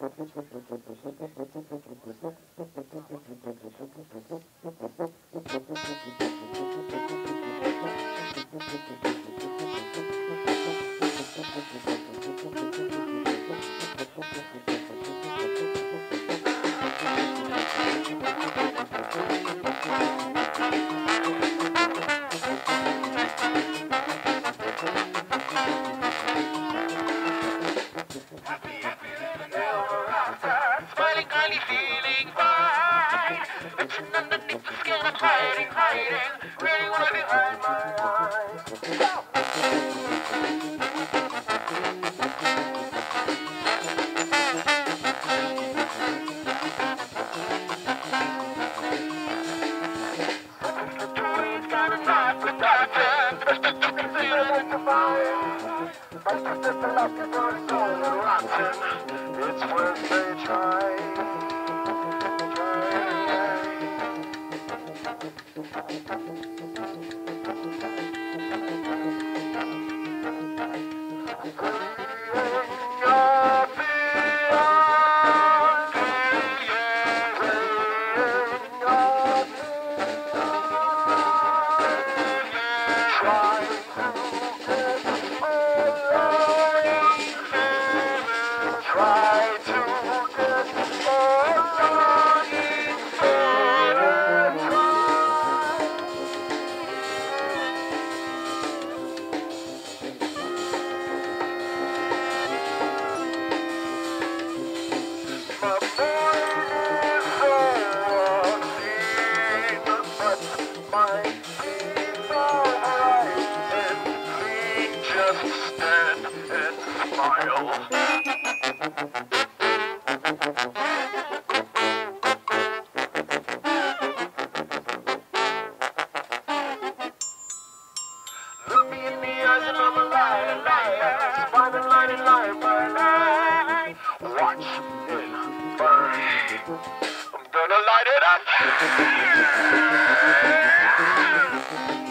Smiling, kindly feeling fine. Reaching underneath the skin, I'm hiding, hiding. Really wanna behind my eyes. It's got a knife, it's got a gun. The best that you can see is like a fire. But persistent love is so rotten. It's worth a try. Try to get all my mind is so unseen, but my teeth are right. Please just stand and smile. Look me in the eyes and I'm a liar, liar. Find a line in line by line. Watch it burn. I'm gonna light it up.